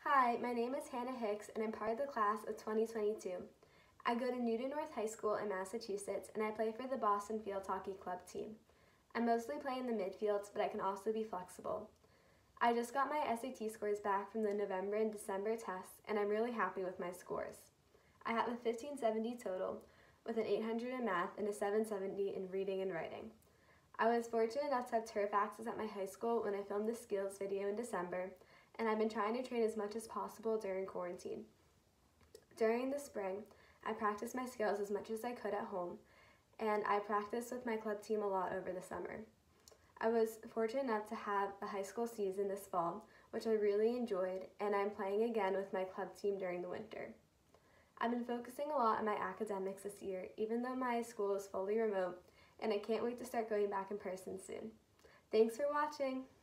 Hi, my name is Hannah Hicks and I'm part of the class of 2022. I go to Newton North High School in Massachusetts and I play for the Boston Field Hockey Club team. I mostly play in the midfield, but I can also be flexible. I just got my SAT scores back from the November and December tests and I'm really happy with my scores. I have a 1570 total with an 800 in math and a 770 in reading and writing. I was fortunate enough to have turf access at my high school when I filmed the skills video in December, and I've been trying to train as much as possible during quarantine. During the spring, I practiced my skills as much as I could at home, and I practiced with my club team a lot over the summer. I was fortunate enough to have a high school season this fall, which I really enjoyed, and I'm playing again with my club team during the winter. I've been focusing a lot on my academics this year, even though my school is fully remote, and I can't wait to start going back in person soon. Thanks for watching!